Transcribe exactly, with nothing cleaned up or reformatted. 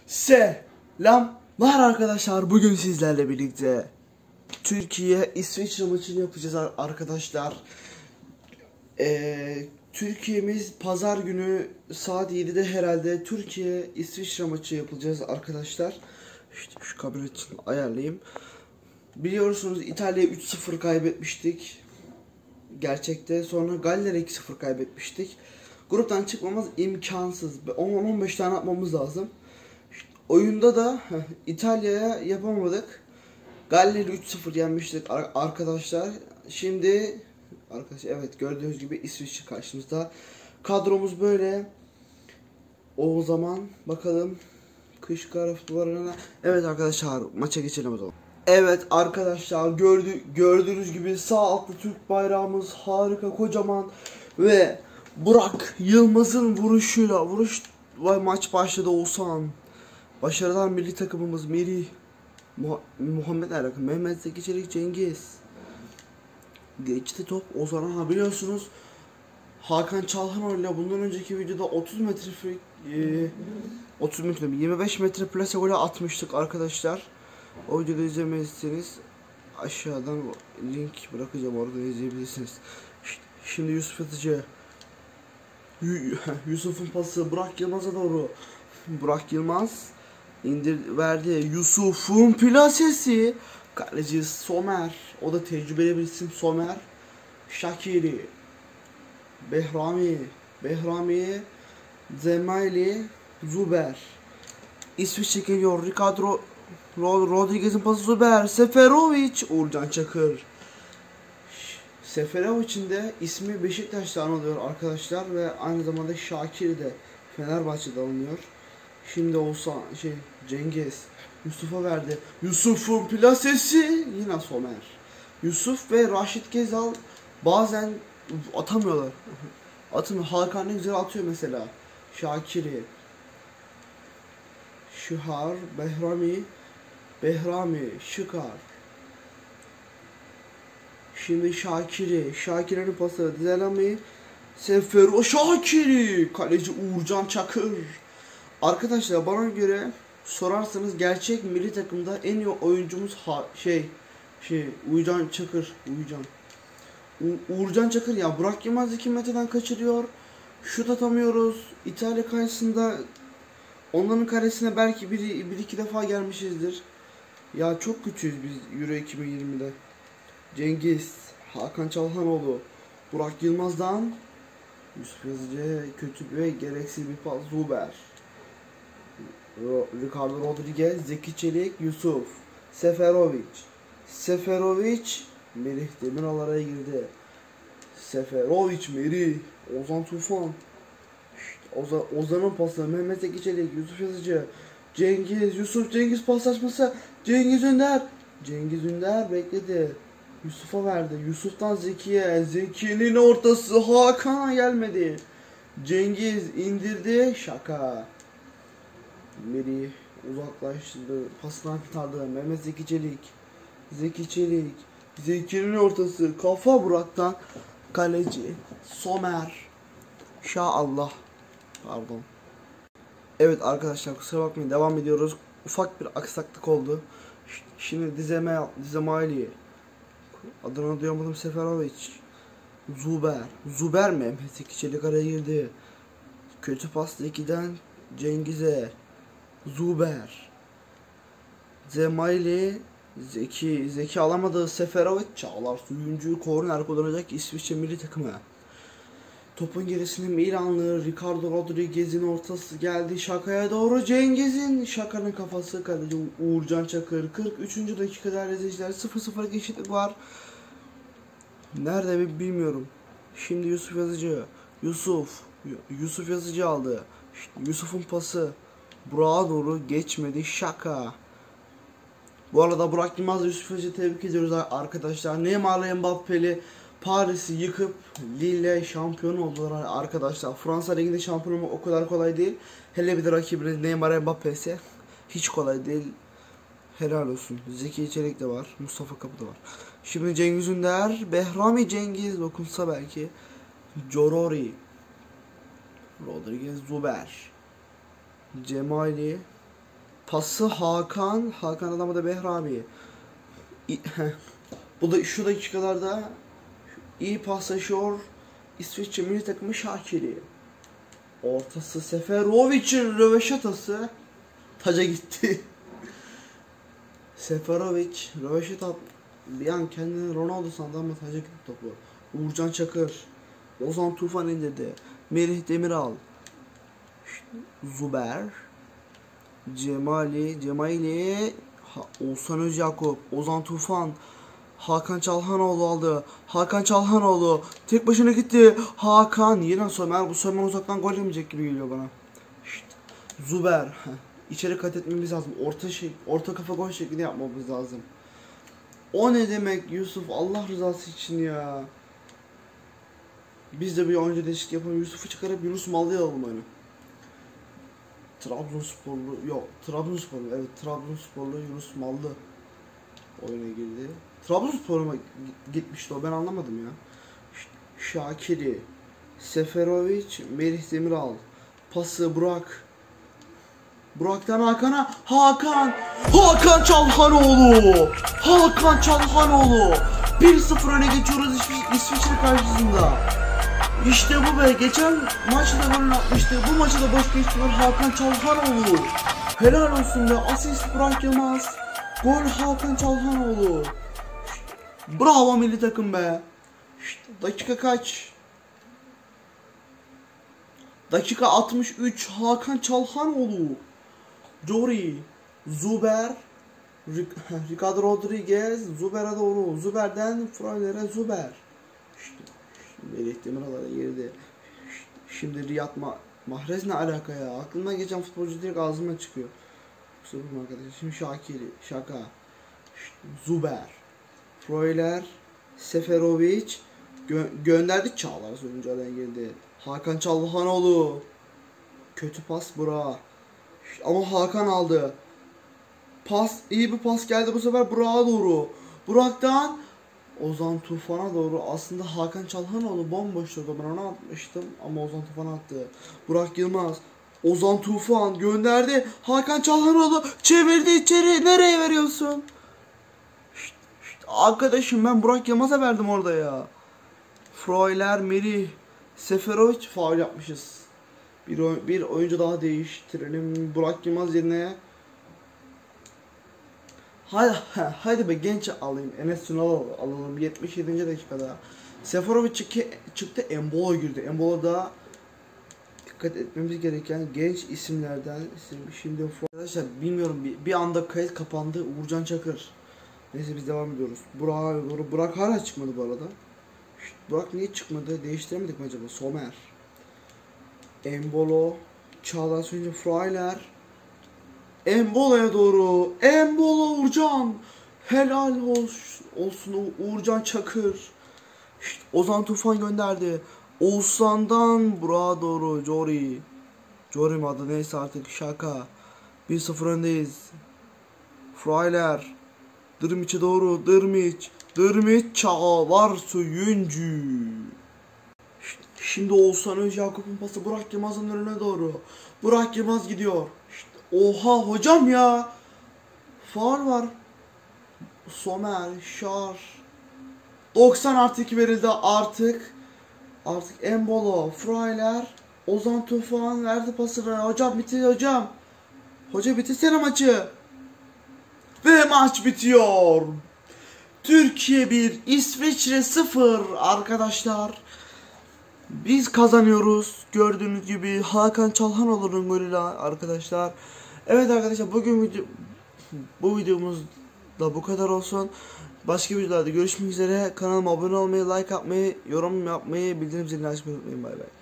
Selamlar arkadaşlar. Bugün sizlerle birlikte Türkiye İsviçre maçını yapacağız arkadaşlar. Ee, Türkiye'miz pazar günü saat yedide herhalde Türkiye İsviçre maçı yapacağız arkadaşlar. İşte şu kamera için ayarlayayım. Biliyorsunuz İtalya'ya üç sıfır kaybetmiştik. Gerçekte sonra Galler'e iki sıfır kaybetmiştik. Gruptan çıkmamız imkansız. on on beş tane atmamız lazım. Oyunda da İtalya'ya yapamadık. Galler'i üç sıfır yenmiştik arkadaşlar. Şimdi arkadaşlar evet gördüğünüz gibi İsviçre karşımızda. Kadromuz böyle. O zaman bakalım kış karaflarına. Evet arkadaşlar maça geçelim o zaman. Evet arkadaşlar gördü, gördüğünüz gibi sağ altta Türk bayrağımız harika kocaman ve Burak Yılmaz'ın vuruşuyla vuruş ve maç başladı. Oğuzhan. Başarılar milli takımımız Merih, Muhammed Erkan, Mehmet Zeki Çelik, Cengiz. Geçti top Ozan'a, biliyorsunuz Hakan Çalhanoğlu ile bundan önceki videoda otuz metre e, otuz metre yirmi beş metre plase golü atmıştık arkadaşlar. O videoda izlemediyseniz aşağıdan link bırakacağım, orada izleyebilirsiniz. Şimdi Yusuf Yatıcı, Yusuf'un pası Burak Yılmaz'a doğru. Burak Yılmaz indir verdi. Yusuf'un plasesi. Kaleci Somer. O da tecrübeli bir isim Somer. Şakiri. Behrami. Behrami. Zemayli. Zuber. İsviçre geliyor. Ricardo Rodriguez'in pası Zuber. Seferovic. Uğurcan Çakır. Seferovic'in de ismi Beşiktaş'ta anılıyor arkadaşlar ve aynı zamanda Şakir de Fenerbahçe'de alınıyor. Şimdi olsa şey Cengiz Yusuf'a verdi. Yusuf'un plasesi yine Somer. Yusuf ve Raşit Gezal bazen atamıyorlar. Atın Hakan ne güzel atıyor mesela. Şakiri. Şıhar, Behrami, Behrami, Şıkar. Şimdi Şakiri, Şakir'in pası Zelami, Sefero Şakiri, kaleci Uğurcan Çakır. Arkadaşlar bana göre sorarsanız gerçek milli takımda en iyi oyuncumuz ha, şey şey Uğurcan Çakır, Uğurcan. U Uğurcan Çakır ya. Burak Yılmaz iki metreden kaçırıyor. Şut atamıyoruz. İtalya karşısında onların karesine belki bir, bir iki defa gelmişizdir. Ya çok kötüyüz biz Euro iki bin yirmide. Cengiz, Hakan Çalhanoğlu, Burak Yılmaz'dan Yusuf Yazıcı kötü ve gereksiz bir pas. Zuber, Ricardo Rodriguez, Zeki Çelik, Yusuf, Seferovic, Seferovic, Merih Demiral araya girdi. Seferovic, Merih, Ozan Tufan, Ozan, Ozan'ın pası, Mehmet Zeki Çelik, Yusuf Yazıcı, Cengiz, Yusuf Cengiz paslaşması, Cengiz Ünder, Cengiz Ünder bekledi. Yusuf'a verdi. Yusuf'tan Zeki'ye. Zeki'nin ortası Hakan'a gelmedi. Cengiz indirdi. Şaka. Merih uzaklaştırdı. Pasından kurtardı. Mehmet Zeki Çelik. Zeki Çelik. Zeki'nin ortası. Kafa Burak'tan. Kaleci Somer. Şaallah. Pardon. Evet arkadaşlar kusura bakmayın. Devam ediyoruz. Ufak bir aksaklık oldu. Şimdi dizeme Dizemali. Adını duyamadım. Seferovic. Zuber. Zuber mi? Mehmet Çelik araya girdi. Kötü pas Zeki'den Cengiz'e. Zuber. Zemayli. Zeki. Zeki alamadı. Seferovic. Çağlar Suyuncu korner kullanacak İsviçre milli takımı. Topun gerisinde Milanlı Ricardo Rodriguez'in ortası geldi. Şaka'ya doğru Cengiz'in. Şaka'nın kafası kaleci Uğurcan Çakır. kırk üçüncü dakikada izleyiciler sıfır sıfır eşitlik var. Nerede bilmiyorum. Şimdi Yusuf Yazıcı. Yusuf. Yusuf Yazıcı aldı. Yusuf'un pası Burak'a doğru geçmedi. Şaka. Bu arada Burak Yılmaz'la Yusuf Yazıcı'yı tebrik ediyoruz arkadaşlar. Neymar'la Mbappe'li Paris'i yıkıp Lille şampiyon oldular arkadaşlar. Fransa Ligi'nde şampiyon olmak o kadar kolay değil. Hele bir de rakibiniz Neymar Mbappe ise hiç kolay değil. Helal olsun. Zeki Çelik de var. Mustafa Kapı da var. Şimdi Cengiz Ünder. Behrami Cengiz dokunsa belki. Corori. Rodriguez Zuber. Cemali. Pası Hakan. Hakan adamı da Behrabi. İ- Bu da şu dakikalarda iyi paslaşıyor. İsviçre milli takımı Şakir'i. Ortası Seferovic'in röveşatası. Taca gitti. Seferovic röveşata bir an kendini Ronaldo sandı ama taca gitti topu. Uğurcan Çakır. Ozan Tufan indirdi. Merih Demiral. Zuber. Cemali. Cemali. Ha, Oğuzhan Özyakup. Ozan Tufan. Hakan Çalhanoğlu aldı. Hakan Çalhanoğlu tek başına gitti. Hakan yine Somer. Bu Somer uzaktan gol yemeyecek gibi geliyor bana. İşte. Zuber. Heh. İçeri kat etmemiz lazım. Orta şey, orta kafa gol şeklinde yapmamız lazım. O ne demek Yusuf? Allah rızası için ya. Biz de bir oyuncu değişiklik yapalım. Yusuf'u çıkarıp Yunus Mallı'yı alalım hani. Trabzonsporlu yok. Trabzonsporlu evet Trabzonsporlu Yunus Mallı oyuna girdi. Trabzonspor'a mı gitmişti o, ben anlamadım ya. Şakiri, Seferovic, Merih Demiral, pası Burak. Burak'tan Hakan'a, Hakan, Hakan Çalhanoğlu, Hakan Çalhanoğlu. bir sıfır öne geçiyoruz İsviçre karşısında. İşte bu be, geçen maçta gol atmıştı, bu maçı da boş geçmiyor Hakan Çalhanoğlu. Helal olsun be, asist Burak Yılmaz, gol Hakan Çalhanoğlu. Bravo milli takım be. İşte dakika kaç? Dakika altmış üç. Hakan Çalhanoğlu. Jory. Zuber. Ricardo Rodriguez. Zuber'e doğru. Zuber'den Freuler'e Zuber. İşte Melih Demiral'a girdi. Şimdi Riyad Ma Mahrez ne alaka ya? Aklımdan geçen futbolcu direkt ağzımdan çıkıyor. Kusura bakma arkadaşlar. Şimdi Şakiri. Şaka. İşte Zuber. Freuler, Seferovic gö gönderdi, Çağlar sonucu araya girdi. Hakan Çalhanoğlu. Kötü pas Burak'a. Ama Hakan aldı. Pas, iyi bir pas geldi bu sefer Burak'a doğru. Burak'tan Ozan Tufan'a doğru. Aslında Hakan Çalhanoğlu bomboştu, ben ona atmıştım ama Ozan Tufan attı. Burak Yılmaz. Ozan Tufan gönderdi. Hakan Çalhanoğlu çevirdi içeri. Nereye veriyorsun? Arkadaşım ben Burak Yılmaz'a verdim orada ya. Freuler, Merih, Seferovic faul yapmışız. Bir, oy bir oyuncu daha değiştirelim. Burak Yılmaz yerine. Hadi, hadi be genç alayım. Enes Ünal alalım. yetmiş yedinci dakikada. Seferovic çıktı, çıktı Embolo girdi. Embolo da dikkat etmemiz gereken genç isimlerden. Şimdi arkadaşlar bilmiyorum bir, bir anda kayıt kapandı. Uğurcan Çakır. Neyse biz devam ediyoruz. Burak, Burak, Burak hala çıkmadı bu arada. Şişt, Burak niye çıkmadı? Değiştiremedik mi acaba? Somer. Embolo. Çağlar Söyünce Freuler. Embolo'ya doğru. Embolo Uğurcan. Helal olsun, olsun Uğurcan Çakır. Şişt, Ozan Tufan gönderdi. Oğuzhan'dan Burak'a doğru. Jory. Jory mi adı neyse artık, şaka. bir sıfır öndeyiz. Freuler. Dırmiç'e doğru. Dırmiç. Dırmiç Çağlar Söyüncü. Şimdi Oğuzhan Özyakup'un pası Burak Yılmaz'ın önüne doğru. Burak Yılmaz gidiyor. Oha hocam ya. Faul var. Somer. Şar. doksan artı iki verildi artık. Artık Embolo. Freuler. Ozan Tufan verdi pasını. Hocam bitir hocam. Hoca bitirsene maçı. Ve maç bitiyor. Türkiye bir, İsviçre sıfır arkadaşlar. Biz kazanıyoruz. Gördüğünüz gibi Hakan Çalhanoğlu'nun golüyle arkadaşlar. Evet arkadaşlar bugün video, bu videomuz da bu kadar olsun. Başka videolarda görüşmek üzere. Kanalıma abone olmayı, like atmayı, yorum yapmayı, bildirim zilini açmayı unutmayın. Bay bay.